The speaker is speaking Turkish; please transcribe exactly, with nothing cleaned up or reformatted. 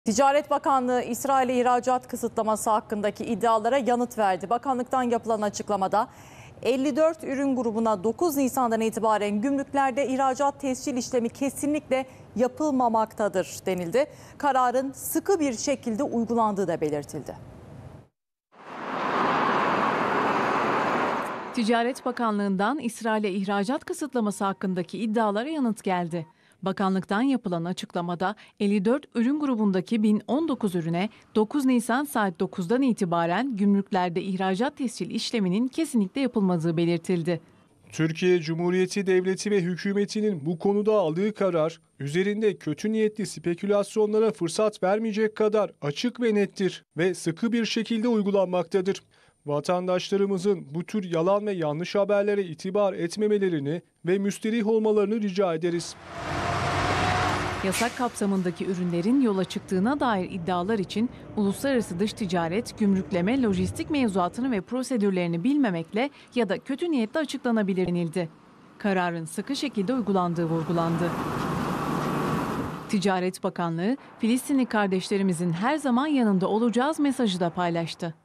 Ticaret Bakanlığı İsrail'e ihracat kısıtlaması hakkındaki iddialara yanıt verdi. Bakanlıktan yapılan açıklamada elli dört ürün grubuna dokuz Nisan'dan itibaren gümrüklerde ihracat tescil işlemi kesinlikle yapılmamaktadır denildi. Kararın sıkı bir şekilde uygulandığı da belirtildi. Ticaret Bakanlığı'ndan İsrail'e ihracat kısıtlaması hakkındaki iddialara yanıt geldi. Bakanlıktan yapılan açıklamada elli dört ürün grubundaki bin on dokuz ürüne dokuz Nisan saat dokuzdan itibaren gümrüklerde ihracat tescil işleminin kesinlikle yapılmadığı belirtildi. Türkiye Cumhuriyeti Devleti ve hükümetinin bu konuda aldığı karar, üzerinde kötü niyetli spekülasyonlara fırsat vermeyecek kadar açık ve nettir ve sıkı bir şekilde uygulanmaktadır. Vatandaşlarımızın bu tür yalan ve yanlış haberlere itibar etmemelerini ve müsterih olmalarını rica ederiz. Yasak kapsamındaki ürünlerin yola çıktığına dair iddialar için uluslararası dış ticaret, gümrükleme, lojistik mevzuatını ve prosedürlerini bilmemekle ya da kötü niyetle açıklanabilir denildi. Kararın sıkı şekilde uygulandığı vurgulandı. Ticaret Bakanlığı, Filistinli kardeşlerimizin her zaman yanında olacağız mesajı da paylaştı.